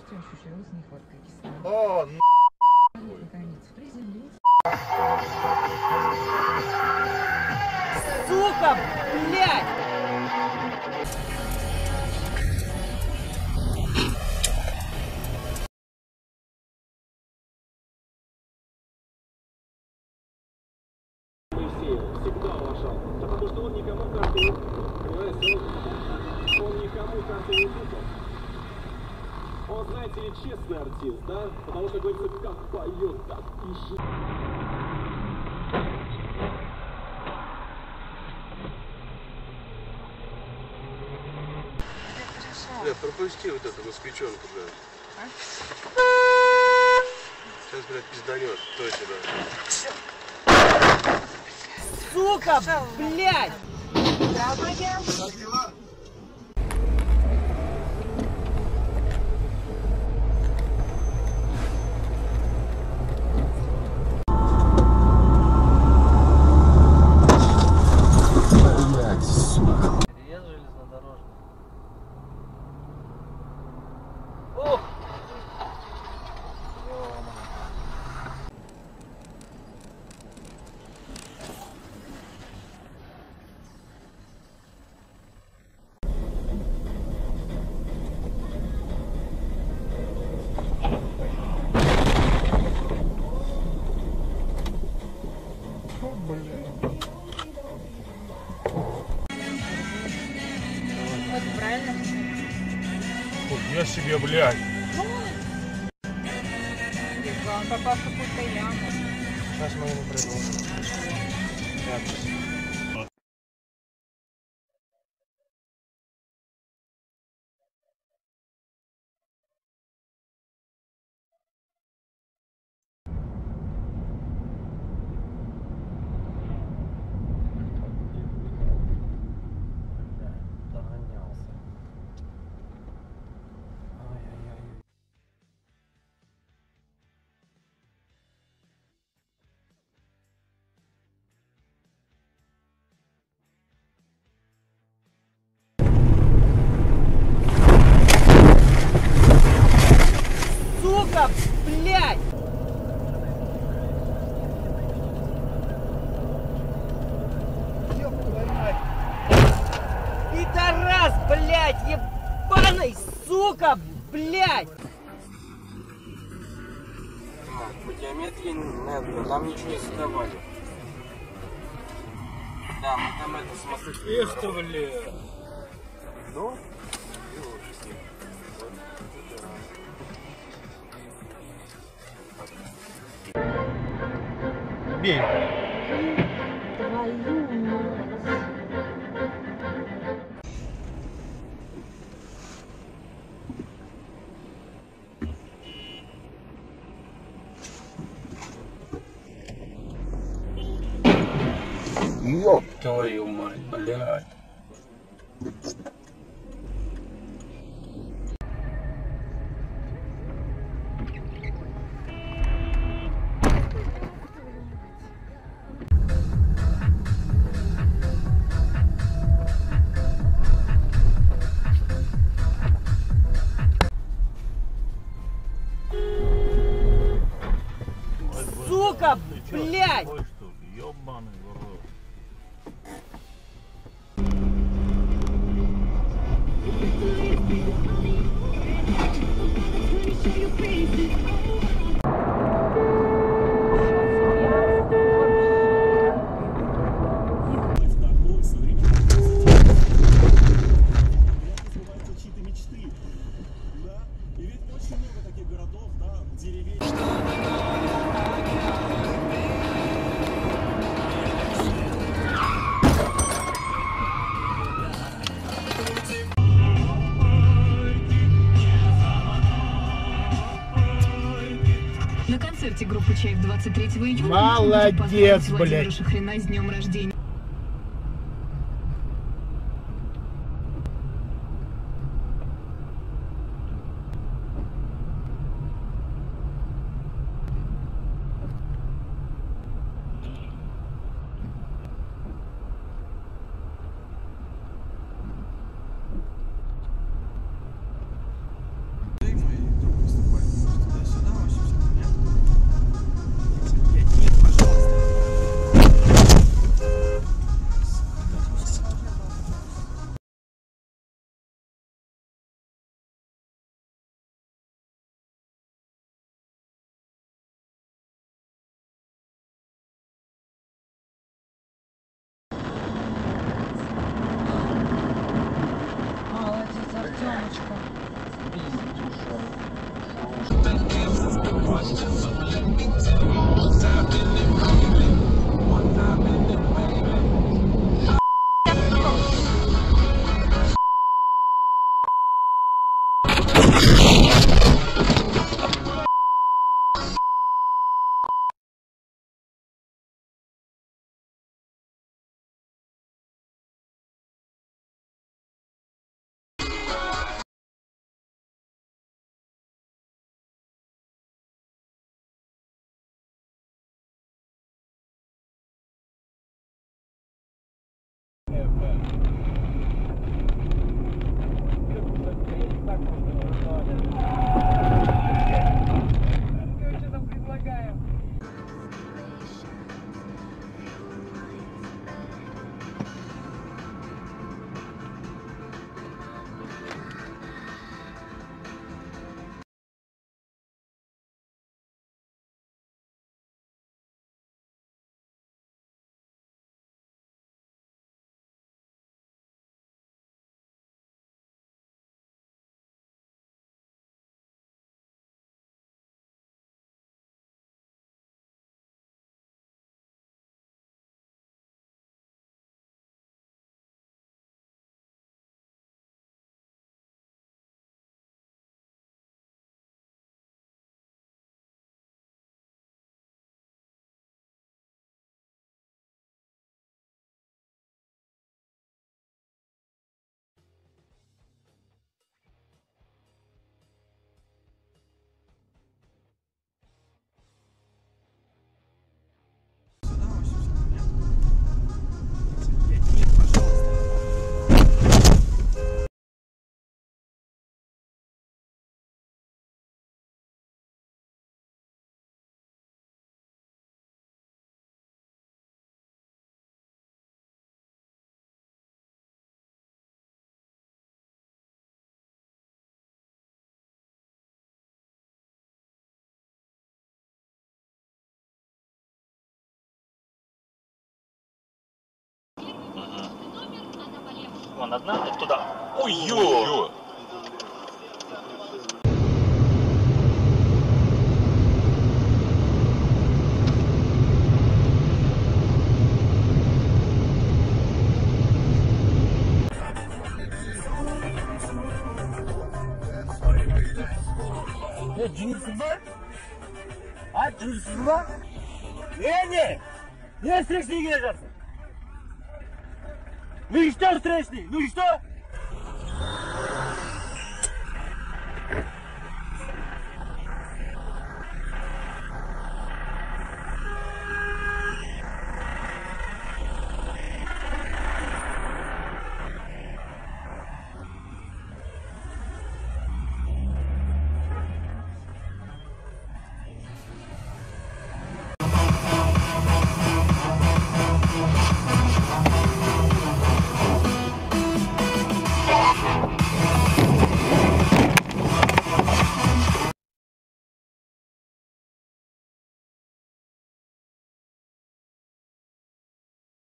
полностью ощущалась нехватка кислорода. О, Наконец приземлился. Сука, блядь! Всегда уважал, потому что он никому карты, понимаете, он никому карты не путал. Он, знаете ли, честный артист, да? Потому что, говорится, как поет, так пишет. бля, пропусти вот эту москвичонку, бля. А? Сейчас, блядь, пизданет, точно, да. Сука, блядь! Как дела? Переезд железнодорожный. Ох! Вот правильно. Я себе, блядь. Он попал в какую-то яму. Сейчас мы ему предложим. Догонялся. Ай-яй-яй. Сука, блядь! Пидорас, блядь, ебаный, сука, блядь! По геометрии нет, там ничего не задавали. Да, мы там это смотрели. Эх ты, блядь! Ну? Бей. Ёп Твою мать, блядь. Сука, блядь! Ёбаный в рот. На концерте группы «Чайф» 23 июня Молодец, Владимира блядь. Шахрина с днем рождения. Что там предлагаю? Вон одна, вот туда. Ой-ё! Cinsiz var? Ha cinsiz var? Ne? Ne встречный гражданин? Ну и что встречный? Ну и что?